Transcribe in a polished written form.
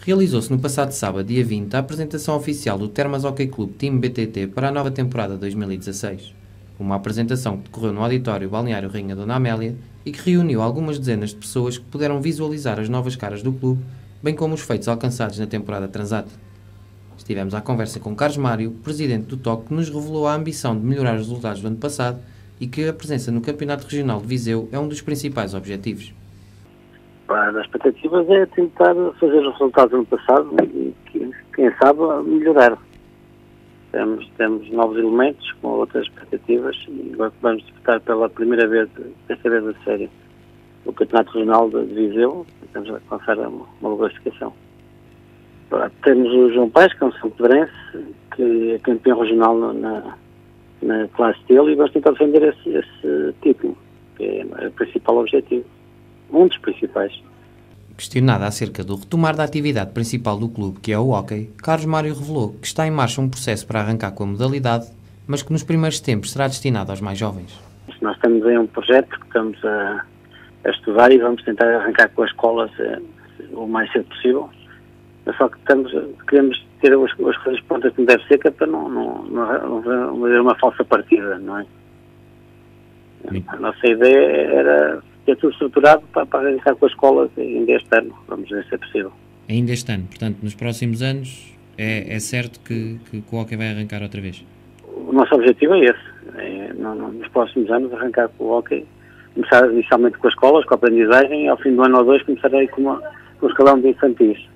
Realizou-se no passado sábado, dia 20, a apresentação oficial do Termas Hockey Clube Team BTT para a nova temporada 2016. Uma apresentação que decorreu no auditório Balneário Rainha Dona Amélia e que reuniu algumas dezenas de pessoas que puderam visualizar as novas caras do clube, bem como os feitos alcançados na temporada transata. Estivemos à conversa com Carlos Mário, presidente do TOC, que nos revelou a ambição de melhorar os resultados do ano passado e que a presença no Campeonato Regional de Viseu é um dos principais objetivos. As expectativas é tentar fazer os resultados do ano passado e, quem sabe, melhorar. Temos novos elementos com outras expectativas e agora vamos disputar pela primeira vez, desta vez a série, o Campeonato Regional de Viseu. Estamos a alcançar uma boa classificação. Temos o João Paes, que é um santorense, que é campeão regional na classe dele, e vamos tentar defender esse título, que é o principal objetivo. Um dos principais. Questionado acerca do retomar da atividade principal do clube, que é o hóquei, Carlos Mário revelou que está em marcha um processo para arrancar com a modalidade, mas que nos primeiros tempos será destinado aos mais jovens. Nós estamos em um projeto que estamos a estudar e vamos tentar arrancar com as escolas o mais cedo possível. Mas só que queremos ter as coisas prontas como deve ser, que é para não haver uma falsa partida, não é? Sim. A nossa ideia era ter tudo estruturado para arrancar com as escolas ainda este ano. Vamos ver se é possível. Ainda este ano? Portanto, nos próximos anos é certo que o hóquei vai arrancar outra vez? O nosso objetivo é esse. Nos próximos anos arrancar com o hóquei. Começar inicialmente com as escolas, com a aprendizagem, e ao fim do ano ou dois começar aí com o escalão de infantis.